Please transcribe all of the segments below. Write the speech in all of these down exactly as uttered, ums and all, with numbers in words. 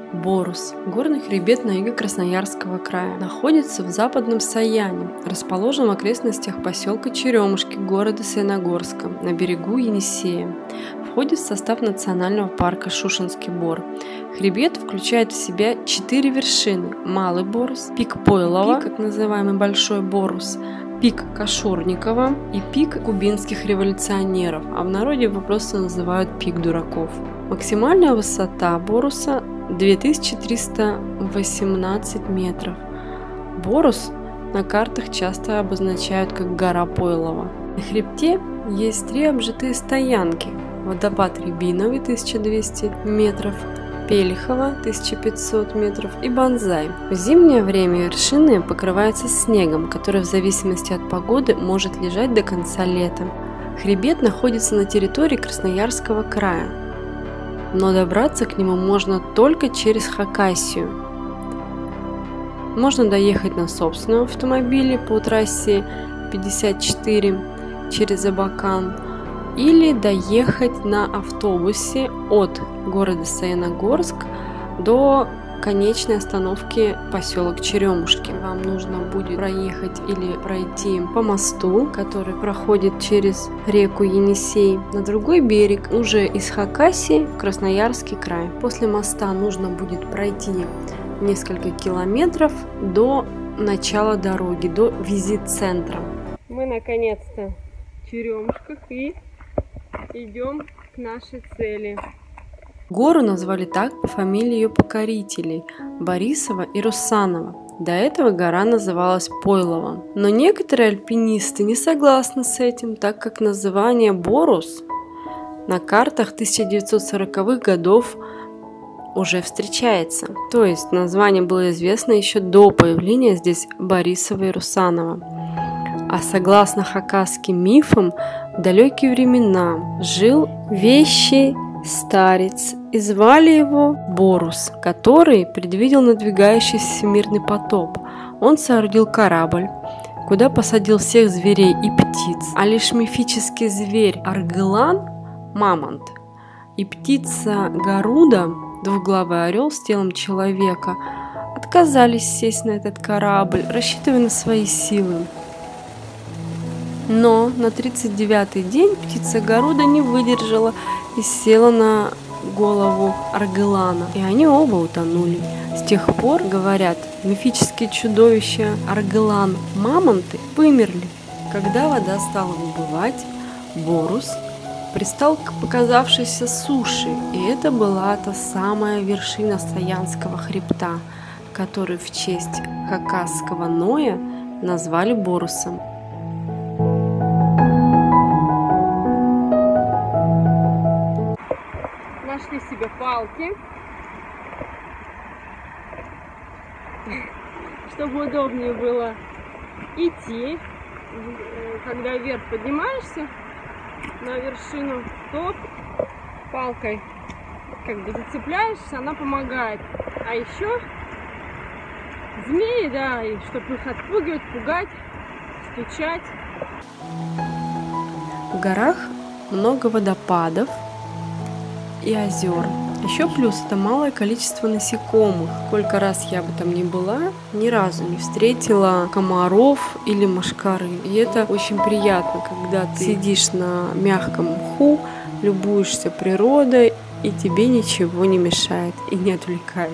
Борус. Горный хребет на юге Красноярского края. Находится в западном Саяне. Расположен в окрестностях поселка Черемушки, города Саяногорска, на берегу Енисея. Входит в состав национального парка Шушенский бор. Хребет включает в себя четыре вершины. Малый Борус, пик Пойлова, пик, так называемый Большой Борус, пик Кашурникова и пик кубинских революционеров, а в народе его просто называют пик дураков. Максимальная высота Боруса две тысячи триста восемнадцать метров. Борус на картах часто обозначают как гора Пойлова. На хребте есть три обжитые стоянки. Водопад Рябиновый тысяча двести метров, Пелихово тысяча пятьсот метров и Бонзай. В зимнее время вершины покрываются снегом, который в зависимости от погоды может лежать до конца лета. Хребет находится на территории Красноярского края, но добраться к нему можно только через Хакасию. Можно доехать на собственном автомобиле по трассе пятьдесят четыре через Абакан или доехать на автобусе от города Саяногорск до конечной остановки поселок Черемушки. Вам нужно будет проехать или пройти по мосту, который проходит через реку Енисей, на другой берег, уже из Хакасии в Красноярский край. После моста нужно будет пройти несколько километров до начала дороги, до визит-центра. Мы наконец-то в Черемушках и идем к нашей цели. Гору назвали так по фамилии ее покорителей – Борисова и Русанова. До этого гора называлась Пойлова. Но некоторые альпинисты не согласны с этим, так как название Борус на картах тысяча девятьсот сороковых годов уже встречается. То есть название было известно еще до появления здесь Борисова и Русанова. А согласно хакасским мифам, в далекие времена жил вещий старец, и звали его Борус, который предвидел надвигающийся всемирный потоп. Он соорудил корабль, куда посадил всех зверей и птиц, а лишь мифический зверь Аргылан, мамонт, и птица Гаруда, двуглавый орел с телом человека, отказались сесть на этот корабль, рассчитывая на свои силы. Но на тридцать девятый день птица Гаруда не выдержала и села на голову Аргылана, и они оба утонули. С тех пор, говорят, мифические чудовища Аргылан, мамонты вымерли. Когда вода стала убывать, Борус пристал к показавшейся суше, и это была та самая вершина Саянского хребта, которую в честь хакасского Ноя назвали Борусом. Нашли себе палки, чтобы удобнее было идти. Когда вверх поднимаешься на вершину, то палкой как бы зацепляешься, она помогает. А еще змеи, да, и чтобы их отпугивать, пугать, стучать. В горах много водопадов и озер. Еще плюс это малое количество насекомых. Сколько раз я бы там ни была, ни разу не встретила комаров или мошкары. И это очень приятно, когда ты сидишь на мягком мху, любуешься природой, и тебе ничего не мешает и не отвлекает.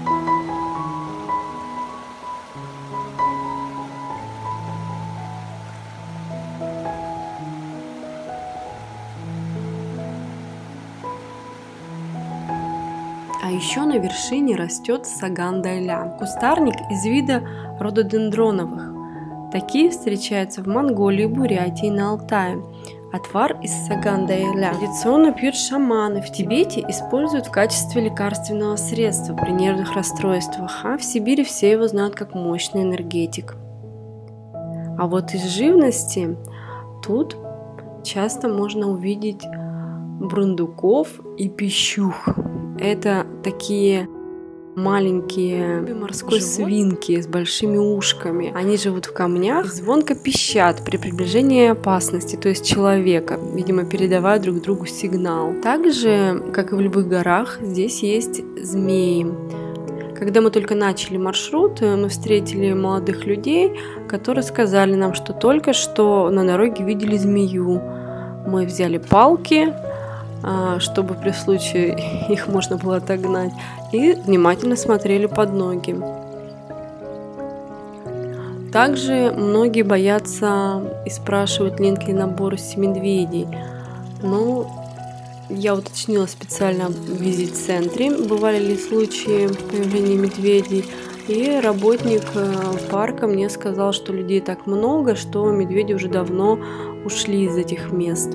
А еще на вершине растет саган-дайлян, кустарник из вида рододендроновых. Такие встречаются в Монголии, Бурятии и на Алтае. Отвар из саган-дайляна традиционно пьют шаманы. В Тибете используют в качестве лекарственного средства при нервных расстройствах, а в Сибири все его знают как мощный энергетик. А вот из живности тут часто можно увидеть бурундуков и пищух. Это такие маленькие морской свинки с большими ушками. Они живут в камнях и звонко пищат при приближении опасности, то есть человека, видимо, передавая друг другу сигнал. Также, как и в любых горах, здесь есть змеи. Когда мы только начали маршрут, мы встретили молодых людей, которые сказали нам, что только что на дороге видели змею. Мы взяли палки, чтобы при случае их можно было отогнать, и внимательно смотрели под ноги. Также многие боятся и спрашивают, нет ли набора медведей. Но я уточнила специально в визит-центре, бывали ли случаи появления медведей, и работник парка мне сказал, что людей так много, что медведи уже давно ушли из этих мест.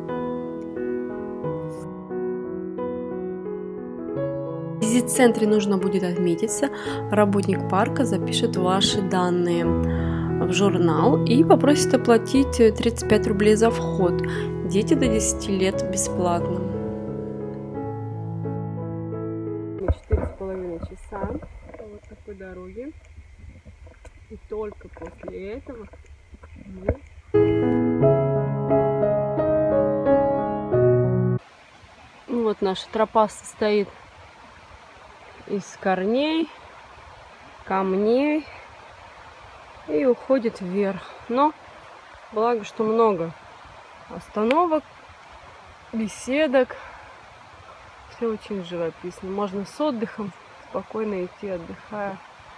В визит-центре нужно будет отметиться, работник парка запишет ваши данные в журнал и попросит оплатить тридцать пять рублей за вход. Дети до десяти лет бесплатно. четыре с половиной часа вот такой дороги. И только после этого мы... Ну, вот наша тропа состоит из корней, камней и уходит вверх. Но благо, что много остановок, беседок. Все очень живописно. Можно с отдыхом спокойно идти, отдыхая.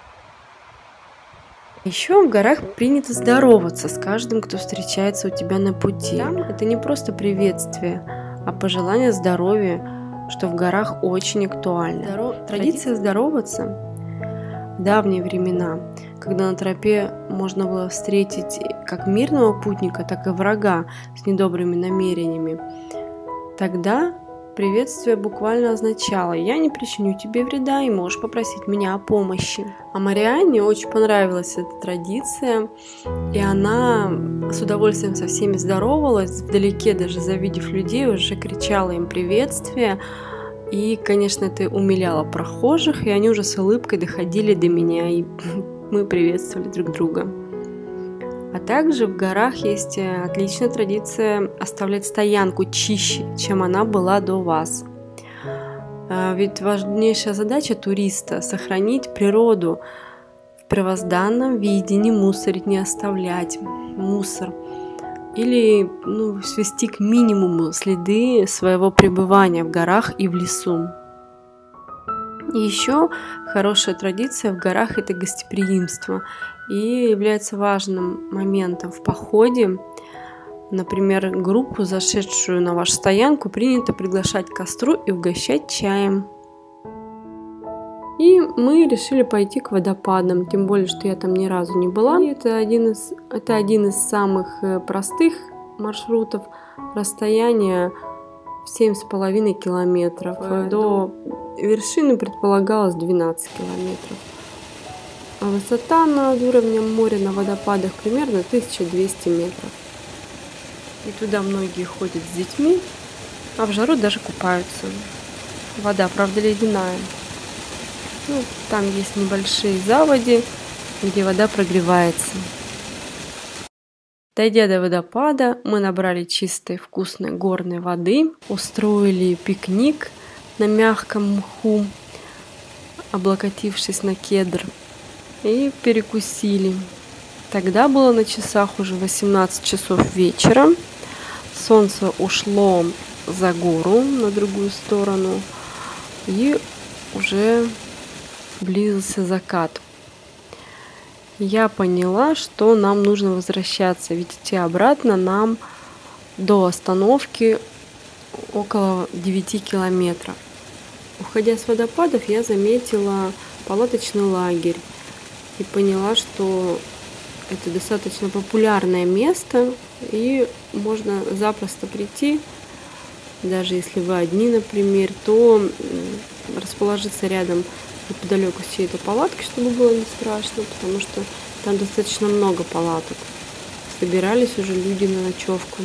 Еще в горах принято здороваться с каждым, кто встречается у тебя на пути. Там это не просто приветствие, а пожелание здоровья, что в горах очень актуально. Здоров... Традиция здороваться в давние времена, когда на тропе можно было встретить как мирного путника, так и врага с недобрыми намерениями. Тогда приветствие буквально означало: «Я не причиню тебе вреда и можешь попросить меня о помощи». А Марианне очень понравилась эта традиция, и она с удовольствием со всеми здоровалась, вдалеке даже завидев людей, уже кричала им приветствие. И, конечно, это умиляло прохожих, и они уже с улыбкой доходили до меня, и мы приветствовали друг друга. А также в горах есть отличная традиция оставлять стоянку чище, чем она была до вас. Ведь важнейшая задача туриста – сохранить природу в первозданном виде, не мусорить, не оставлять мусор. Или ну, свести к минимуму следы своего пребывания в горах и в лесу. И еще хорошая традиция в горах – это гостеприимство. И является важным моментом в походе. Например, группу, зашедшую на вашу стоянку, принято приглашать к костру и угощать чаем. И мы решили пойти к водопадам, тем более, что я там ни разу не была. И это один из, это один из самых простых маршрутов. Расстояние в семь с половиной километров. До вершины предполагалось двенадцать километров. А высота над уровнем моря на водопадах примерно тысяча двести метров. И туда многие ходят с детьми, а в жару даже купаются. Вода, правда, ледяная. Ну, там есть небольшие заводи, где вода прогревается. Дойдя до водопада, мы набрали чистой вкусной горной воды, устроили пикник на мягком мху, облокотившись на кедр, и перекусили. Тогда было на часах уже восемнадцать часов вечера. Солнце ушло за гору на другую сторону, и уже близился закат. Я поняла, что нам нужно возвращаться, ведь идти обратно нам до остановки около девяти километров. Уходя с водопадов, я заметила палаточный лагерь и поняла, что это достаточно популярное место, и можно запросто прийти, даже если вы одни, например, то расположиться рядом неподалеку с чьей-то палаткой, чтобы было не страшно, потому что там достаточно много палаток. Собирались уже люди на ночевку.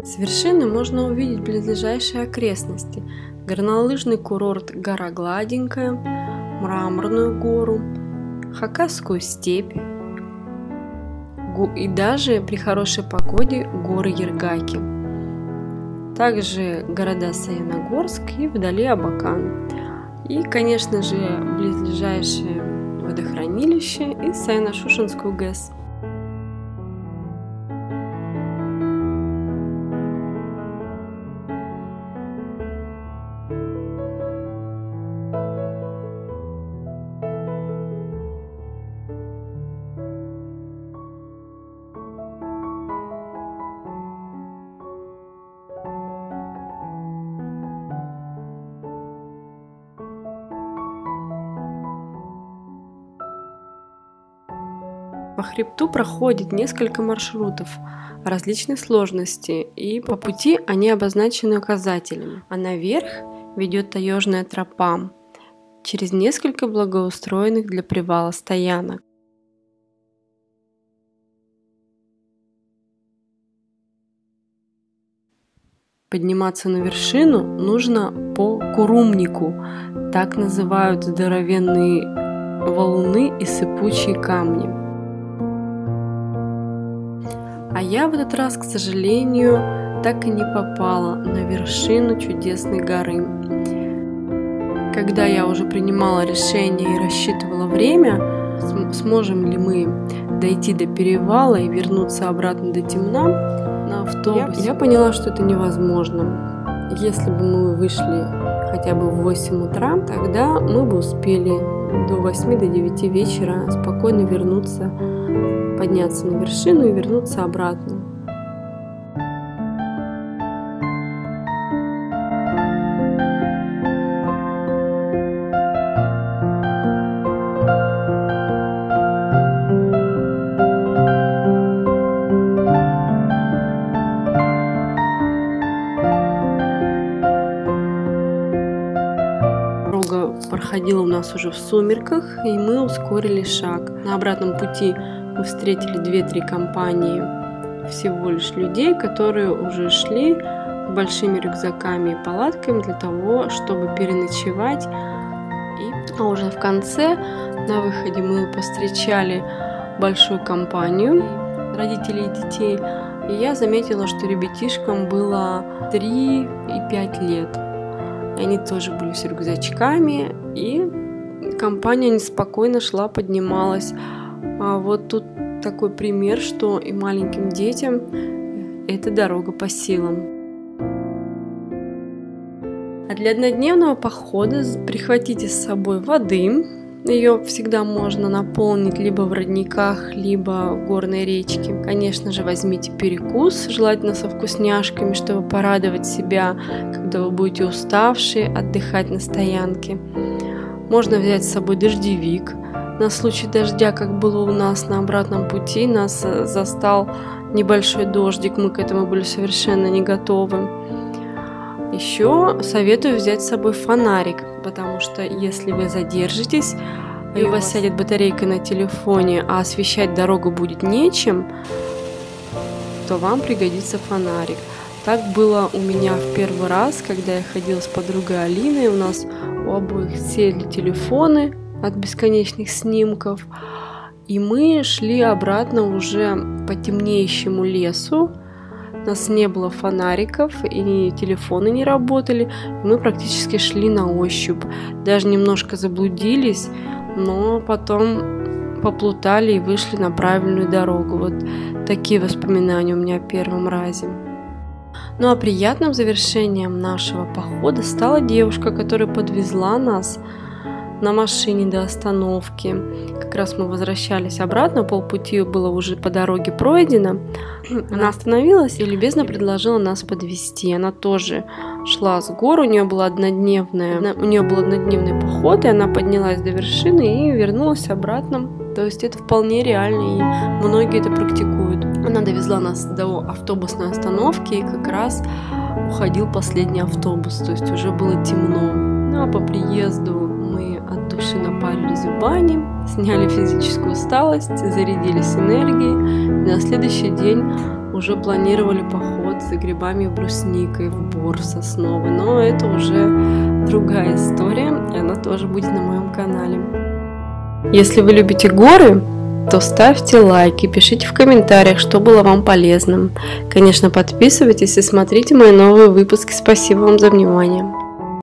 С вершины можно увидеть близлежащие окрестности: горнолыжный курорт Гора Гладенькая, Мраморную гору, Хакасскую степь и даже при хорошей погоде горы Ергаки. Также города Саяногорск и вдали Абакан. И, конечно же, близлежащее водохранилище и Саяно-Шушенскую ГЭС. По хребту проходит несколько маршрутов различной сложности, и по пути они обозначены указателями. А наверх ведет таежная тропа через несколько благоустроенных для привала стоянок. Подниматься на вершину нужно по курумнику, так называют здоровенные валуны и сыпучие камни. А я в этот раз, к сожалению, так и не попала на вершину чудесной горы. Когда я уже принимала решение и рассчитывала время, сможем ли мы дойти до перевала и вернуться обратно до темна на автобусе, я, я поняла, что это невозможно. Если бы мы вышли хотя бы в восемь утра, тогда мы бы успели до восьми, до девяти вечера спокойно вернуться, подняться на вершину и вернуться обратно. Дорога проходила у нас уже в сумерках, и мы ускорили шаг. На обратном пути мы встретили две-три компании всего лишь людей, которые уже шли с большими рюкзаками и палатками для того, чтобы переночевать. И... А уже в конце, на выходе, мы повстречали большую компанию родителей и детей. И я заметила, что ребятишкам было три и пять лет. И они тоже были с рюкзачками, и компания неспокойно шла, поднималась. А вот тут такой пример, что и маленьким детям эта дорога по силам. А для однодневного похода прихватите с собой воды. Ее всегда можно наполнить либо в родниках, либо в горной речке. Конечно же, возьмите перекус, желательно со вкусняшками, чтобы порадовать себя, когда вы будете уставшие, отдыхать на стоянке. Можно взять с собой дождевик. На случай дождя, как было у нас на обратном пути, нас застал небольшой дождик, мы к этому были совершенно не готовы. Еще советую взять с собой фонарик, потому что если вы задержитесь и у вас сядет батарейка на телефоне, а освещать дорогу будет нечем, то вам пригодится фонарик. Так было у меня в первый раз, когда я ходила с подругой Алиной, у нас у обоих сели телефоны от бесконечных снимков, и мы шли обратно уже по темнеющему лесу. У нас не было фонариков, и телефоны не работали, и мы практически шли на ощупь. Даже немножко заблудились, но потом поплутали и вышли на правильную дорогу. Вот такие воспоминания у меня о первом разе. Ну а приятным завершением нашего похода стала девушка, которая подвезла нас на машине до остановки. Как раз мы возвращались обратно, полпути было уже по дороге пройдено. Она остановилась и любезно предложила нас подвезти. Она тоже шла с гор, у нее была однодневная, у нее был однодневный поход, и она поднялась до вершины и вернулась обратно. То есть это вполне реально, и многие это практикуют. Она довезла нас до автобусной остановки, и как раз уходил последний автобус, то есть уже было темно. Ну а по приезду мы от души напарились в бане, сняли физическую усталость, зарядились энергией. И на следующий день уже уже планировали поход за грибами и брусникой в Бор Сосновый, но это уже другая история, и она тоже будет на моем канале. Если вы любите горы, то ставьте лайки, пишите в комментариях, что было вам полезным. Конечно, подписывайтесь и смотрите мои новые выпуски. Спасибо вам за внимание.